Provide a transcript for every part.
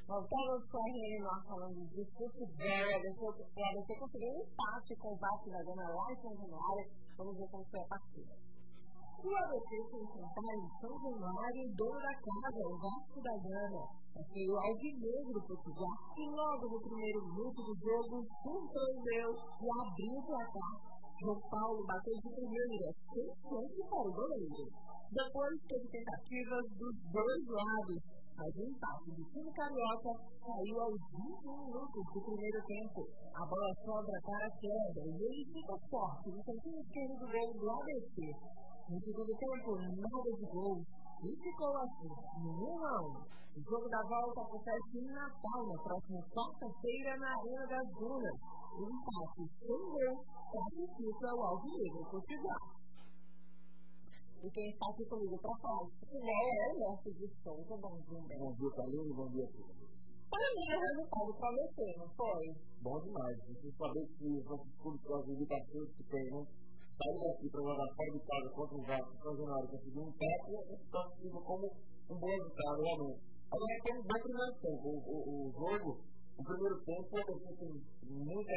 Voltamos com a RN Norte falando de futebol. O ABC conseguiu um empate com o Vasco da Gama lá em São Januário. Vamos ver como foi a partida. O ABC foi enfrentar em São Januário o dono da casa, o Vasco da Gama. Mas foi o Alvinegro Potiguar que logo no primeiro minuto do jogo surpreendeu e abriu o placar. João Paulo bateu de primeira, sem chance para o goleiro. Depois teve tentativas dos dois lados, mas o empate do time carioca saiu aos 21 minutos do primeiro tempo. A bola sobra para Kleber e ele chuta forte no cantinho esquerdo do gol do ABC. No segundo tempo, nada de gols e ficou assim, no 1-1. O jogo da volta acontece em Natal, na próxima quarta-feira, na Arena das Dunas. O empate sem gols classifica o Alvinegro Potiguar. E quem está aqui comigo para falar de futebol é o Humberto de Souza. Bom dia, Humberto. Bom dia, Carlinhos. Bom dia a todos. Foi um bom resultado para você, não foi? Bom demais. Você saber que os nossos clubes, com as limitações que tem, né? Sair daqui para jogar fora de casa contra o Vasco, São Januário, conseguir um empate, está sendo como um bom resultado, realmente. Agora foi um bom primeiro tempo. O jogo, o primeiro tempo, você tem muita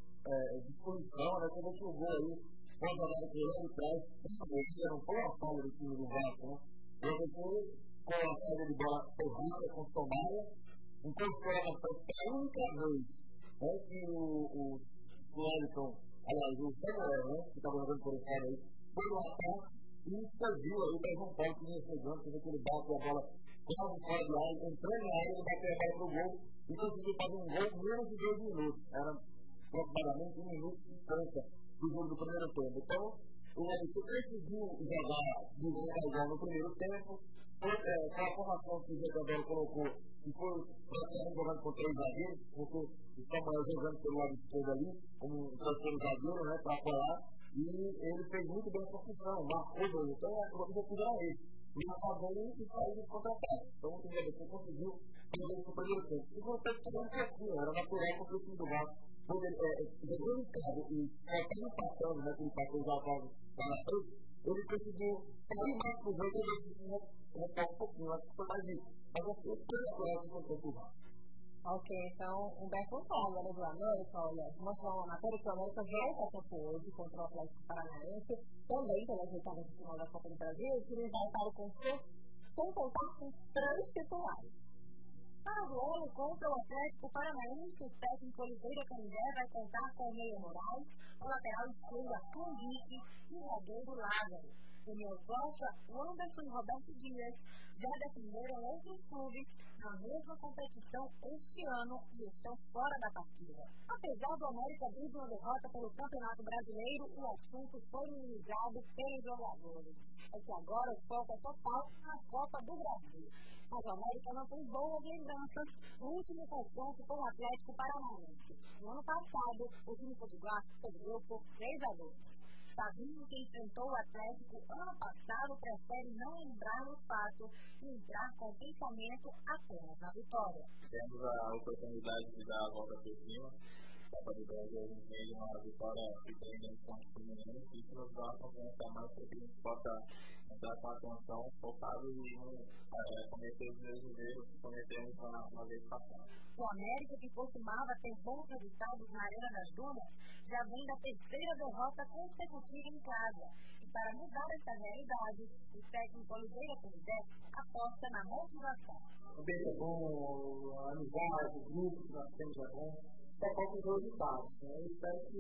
disposição, né? Você vê que o gol aí foi uma jogada que lá de trás, não foi uma falha do time do Vasco, né? O ABC, com a saída de bola ferrada, com Somália, encostou lá na frente, a única vez que o Wellington, aliás, o Samuel, né, que estava jogando por esse lado aí, foi no ataque e serviu aí para João Paulo que vinha chegando. Você vê que ele bate a bola quase fora de área, entrando na área, ele bateu a bola pro gol e conseguiu fazer um gol em menos de 2 minutos. Era aproximadamente 1 minuto e 50 do jogo do primeiro tempo. Então, o ABC conseguiu jogar de igual no primeiro tempo, com a formação que o Zé Gabriel colocou, que foi praticamente jogando com 3 zagueiros, porque o Samuel jogando pelo lado esquerdo ali, como um terceiro zagueiro, né, para apoiar, e ele fez muito bem essa função, marcou bem. Então, o objetivo era esse, marcar bem e sair dos contra-ataques. Então, o ABC conseguiu fazer isso no primeiro tempo. O segundo tempo caiu um pouquinho, era natural, porque o time do Vasco, quando ele jogando em casa e só estava empatando, né, que ele empatou já a casa lá na frente, ele conseguiu sair mais pro jogo e decidir se repor um pouquinho. Acho que foi mais isso. Mas acho que foi natural o segundo tempo do Vasco. Ok, então, Humberto, vamos falar agora do América. Olha, mostrar uma matéria que o América volta a campo hoje contra o Atlético Paranaense, também pelas oitavas de final da Copa do Brasil. O time vai para o confronto sem contar com 3 titulares. Para o duelo contra o Atlético Paranaense, o técnico Oliveira Canindé vai contar com o Meia Moraes, o lateral esquerdo Arthur Henrique e o zagueiro Lázaro. Daniel Costa, Anderson e Roberto Dias já defenderam outros clubes na mesma competição este ano e estão fora da partida. Apesar do América vir de uma derrota pelo Campeonato Brasileiro, o assunto foi minimizado pelos jogadores. É que agora o foco é total na Copa do Brasil. Mas o América não tem boas lembranças no último confronto com o Atlético Paranaense. No ano passado, o time potiguar perdeu por 6-2. Fabinho, que enfrentou o Atlético ano passado, prefere não lembrar do fato e entrar com o pensamento apenas na vitória. Temos a oportunidade de dar a volta por cima. Copa do Brasil, a gente vem uma vitória surpreendente contra o Fluminense. Isso nos dá uma confiança a mais para que a gente possa entrar com atenção, focado e não cometer os mesmos erros que cometemos na vez passada. O América, que costumava ter bons resultados na Arena das Dunas, já vem da 3ª derrota consecutiva em casa. E para mudar essa realidade, o técnico Oliveira Canindé aposta na motivação. O bem é bom, a amizade, o grupo que nós temos é bom, só faltam os resultados. Né? Eu espero que,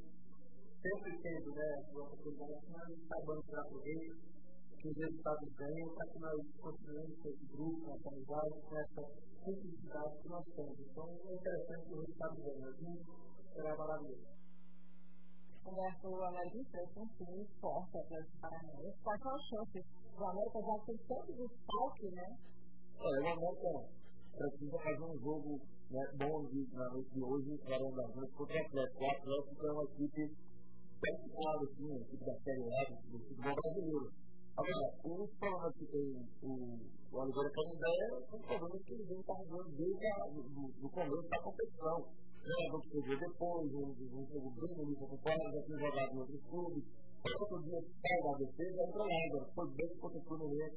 sempre tendo, né, essas oportunidades, que nós saibamos tirar proveito, que os resultados venham para que nós continuemos com esse grupo, com essa amizade, com essa cumplicidade que nós temos. Então é interessante que o resultado venha, viu? Será maravilhoso. Humberto, o América enfrenta um time forte, o Atlético Paranaense. Quais são as chances? O América já tem tanto desfalque, né? O América precisa fazer um jogo, né, bom na noite de hoje, contra o Atlético. O Atlético é uma equipe qualificada, assim, uma equipe da Série A do futebol brasileiro. Agora, os problemas que tem o Oliveira Canindé são problemas que ele vem carregando desde o começo da competição. Jogador que chegou depois, um chegou bem no início da temporada, já tinha jogado em outros clubes. Outro dia sai da defesa, entra Lázaro, foi bem contra o Fluminense.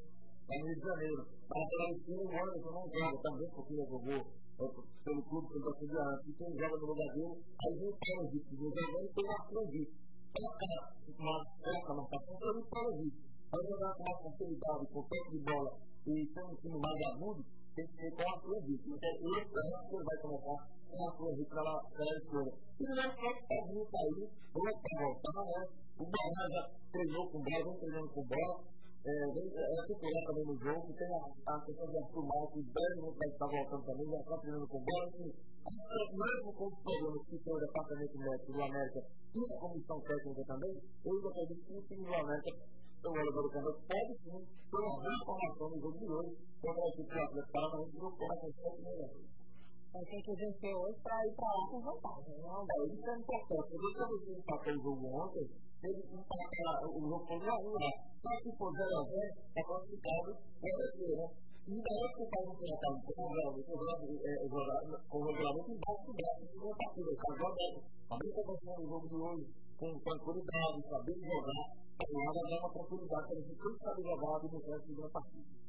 lá no Rio de Janeiro. Na lateral esquerda, o Anderson não joga também, porque já jogou pelo clube que ele defendia antes. E quem joga no lugar dele, aí vem o Paulo Henrique, jogando e tem o Arthur Henrique. Para ficar mais forte na marcação, seria o Paulo Henrique. Para jogar com mais facilidade, com toque de bola e ser um time mais agudo, tem que ser com o Arthur Henrique. Então, eu acho que ele vai começar com o Arthur Henrique na esquerda. E no mesmo tempo, o Fabinho está aí, para voltar, né? O Bahia já treinou com bola, vem treinando com bola. É titular também no jogo. Tem a questão de Arthur Maia, que brevemente vai estar voltando também, já está treinando com bola. Enfim, acho que mesmo com os problemas que tem o departamento médico do América e a comissão técnica também, eu ainda acredito que o time do América, o Oliveira também, pode sim ter uma boa formação no jogo de hoje contra a equipe do Atlético Paranaense. O jogo começa às 7h30. Tem que vencer hoje para ir para lá com vantagem. Não? Isso é importante. Você vê que você empatou o jogo ontem, se ele empatar, o jogo foi 1-1 lá. Se que for 0-0, está classificado para descer, né? E na hora que você faz um placar em casa, você joga com o regulamento embaixo do braço, isso não é partida, o cara joga. A gente está pensando no jogo de hoje com tranquilidade, sabendo jogar, para lá vai dar uma tranquilidade, porque você tem que saber jogar e demonstrar a segunda partida.